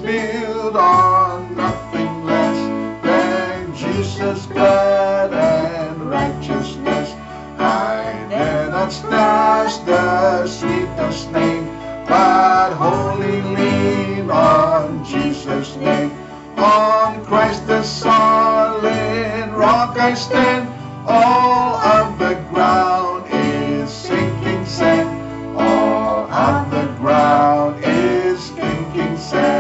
built on nothing less than Jesus' blood and righteousness. I dare not snatch the sweetest name, but wholly lean on Jesus' name. On Christ the solid rock I stand. All of the ground is sinking sand. All of the ground is sinking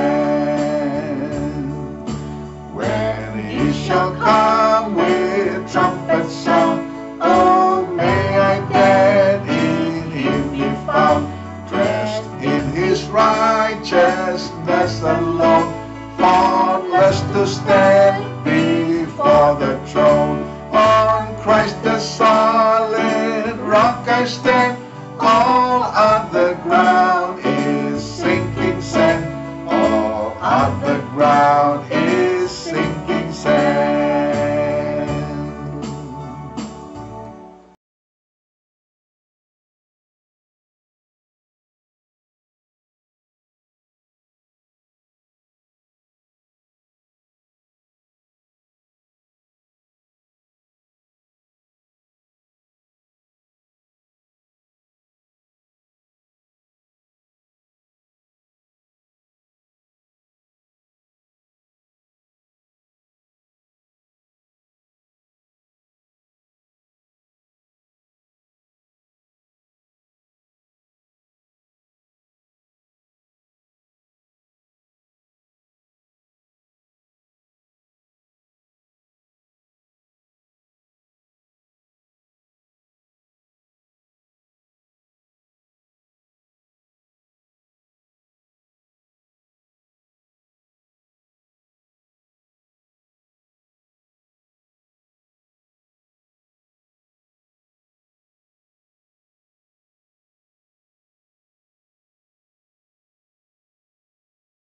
sand. When he shall come with trumpet sound, oh, may I then in him be found, dressed in his righteousness alone, faultless to stand before the throne. On Christ the solid rock I stand.